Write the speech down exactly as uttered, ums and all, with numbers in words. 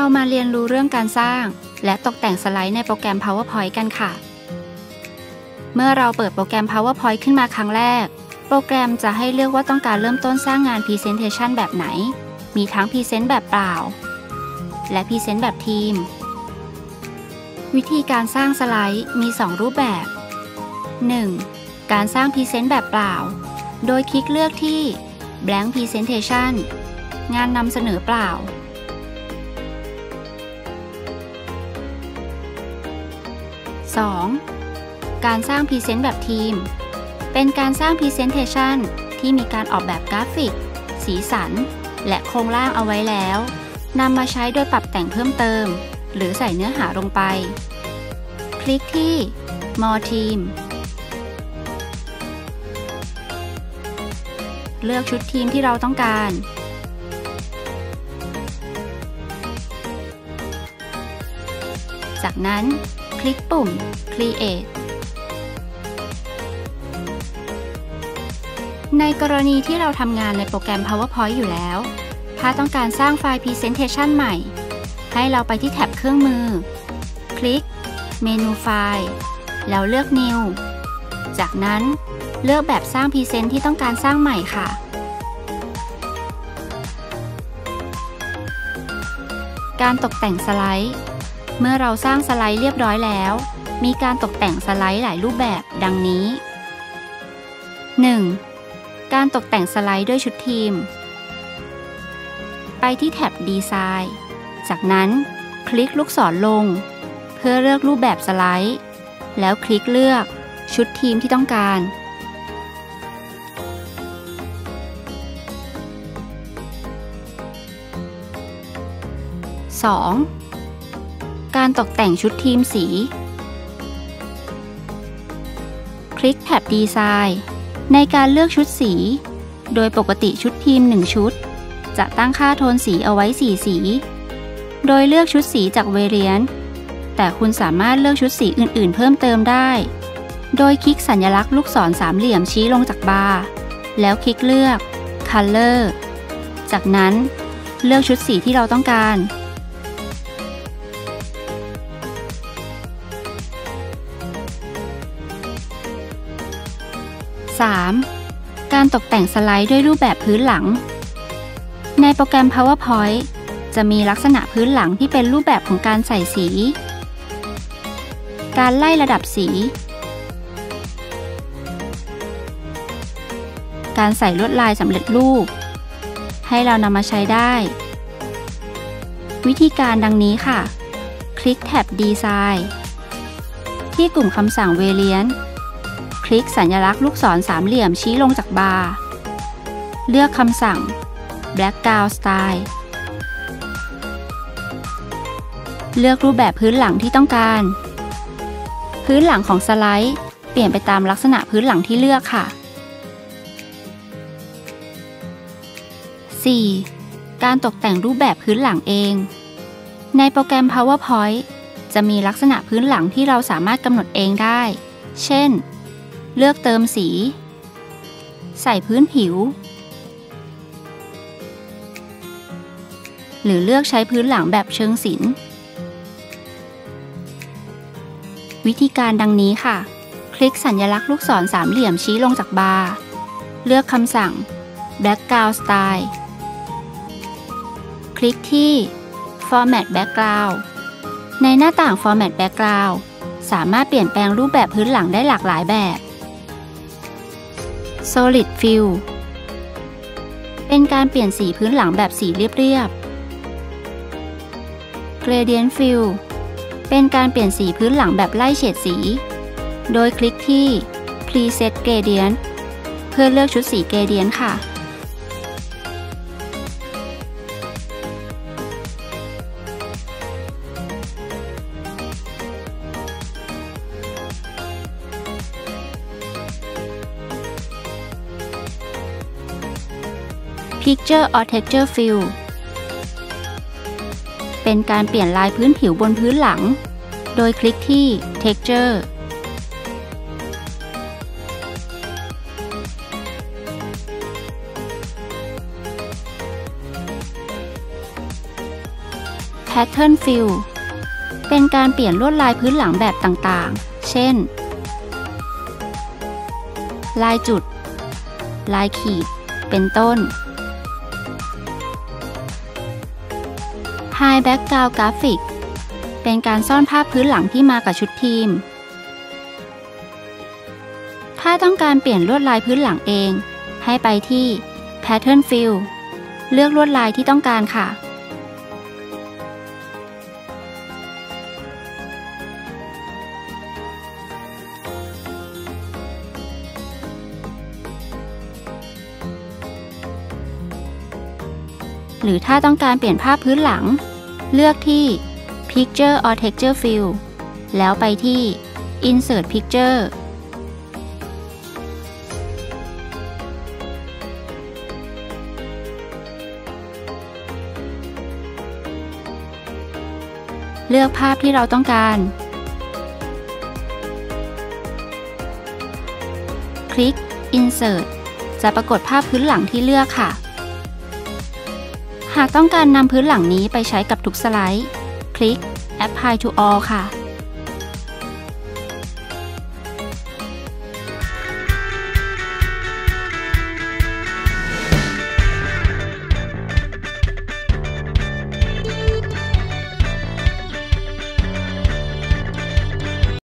เรามาเรียนรู้เรื่องการสร้างและตกแต่งสไลด์ในโปรแกรม PowerPoint กันค่ะเมื่อเราเปิดโปรแกรม PowerPoint ขึ้นมาครั้งแรกโปรแกรมจะให้เลือกว่าต้องการเริ่มต้นสร้างงาน Presentation แบบไหนมีทั้ง Present แบบเปล่าและ Present แบบทีมวิธีการสร้างสไลด์มีสองรูปแบบ หนึ่ง. การสร้าง Present แบบเปล่าโดยคลิกเลือกที่ Blank Presentation งานนำเสนอเปล่า สอง. การสร้าง Present แบบทีมเป็นการสร้าง Presentation ที่มีการออกแบบกราฟิกสีสันและโครงร่างเอาไว้แล้วนำมาใช้โดยปรับแต่งเพิ่มเติมหรือใส่เนื้อหาลงไปคลิกที่ More Team เลือกชุดทีมที่เราต้องการจากนั้นคลิกปุ่ม Create ในกรณีที่เราทำงานในโปรแกรม PowerPoint อยู่แล้วถ้าต้องการสร้างไฟล์ Presentation ใหม่ให้เราไปที่แท็บเครื่องมือคลิกเมนูไฟล์แล้วเลือก New จากนั้นเลือกแบบสร้าง Present ที่ต้องการสร้างใหม่ค่ะการตกแต่งสไลด์เมื่อเราสร้างสไลด์เรียบร้อยแล้วมีการตกแต่งสไลด์หลายรูปแบบดังนี้ หนึ่ง. การตกแต่งสไลด์ด้วยชุดทีมไปที่แท็บ Design จากนั้นคลิกลูกศรลงเพื่อเลือกรูปแบบสไลด์แล้วคลิกเลือกชุดทีมที่ต้องการ สอง. การตกแต่งชุดทีมสีคลิกแท็บ Design ในการเลือกชุดสีโดยปกติชุดทีมหนึ่งชุดจะตั้งค่าโทนสีเอาไว้สี่สีโดยเลือกชุดสีจาก Variant แต่คุณสามารถเลือกชุดสีอื่นๆเพิ่มเติมได้โดยคลิกสัญลักษณ์ลูกศรสามเหลี่ยมชี้ลงจากบาร์แล้วคลิกเลือก Color จากนั้นเลือกชุดสีที่เราต้องการ สาม. การตกแต่งสไลด์ด้วยรูปแบบพื้นหลังในโปรแกรม PowerPoint จะมีลักษณะพื้นหลังที่เป็นรูปแบบของการใส่สีการไล่ระดับสีการใส่ลวดลายสำเร็จรูปให้เรานำมาใช้ได้วิธีการดังนี้ค่ะคลิกแท็บ Design ที่กลุ่มคำสั่ง Variant คลิกสัญลักษณ์ลูกศรสามเหลี่ยมชี้ลงจากบาร์เลือกคำสั่ง Background Style เลือกรูปแบบพื้นหลังที่ต้องการพื้นหลังของสไลด์เปลี่ยนไปตามลักษณะพื้นหลังที่เลือกค่ะ สี่. การตกแต่งรูปแบบพื้นหลังเองในโปรแกรม PowerPoint จะมีลักษณะพื้นหลังที่เราสามารถกำหนดเองได้เช่นเลือกเติมสีใส่พื้นผิวหรือเลือกใช้พื้นหลังแบบเชิงศิลป์วิธีการดังนี้ค่ะคลิกสัญลักษณ์ลูกศรสามเหลี่ยมชี้ลงจากบาร์เลือกคำสั่ง Background Style คลิกที่ Format Background ในหน้าต่าง Format Background สามารถเปลี่ยนแปลงรูปแบบพื้นหลังได้หลากหลายแบบ Solid Fill เป็นการเปลี่ยนสีพื้นหลังแบบสีเรียบๆ Gradient Fill เป็นการเปลี่ยนสีพื้นหลังแบบไล่เฉดสีโดยคลิกที่ Preset Gradient เพื่อเลือกชุดสี Gradient ค่ะ Picture or Texture Fill เป็นการเปลี่ยนลายพื้นผิวบนพื้นหลังโดยคลิกที่ Texture ท Pattern Fill เป็นการเปลี่ยนลวดลายพื้นหลังแบบต่างๆ เช่น ลายจุด ลายขีด เป็นต้น Hide Background Graphic เป็นการซ่อนภาพพื้นหลังที่มากับชุดทีม ถ้าต้องการเปลี่ยนลวดลายพื้นหลังเองให้ไปที่ Pattern Fill เลือกลวดลายที่ต้องการค่ะหรือถ้าต้องการเปลี่ยนภาพพื้นหลังเลือกที่ Picture or Texture Fill แล้วไปที่ Insert Picture เลือกภาพที่เราต้องการคลิก Insert จะปรากฏภาพพื้นหลังที่เลือกค่ะหากต้องการนำพื้นหลังนี้ไปใช้กับทุกสไลด์คลิก Apply to All ค่ะ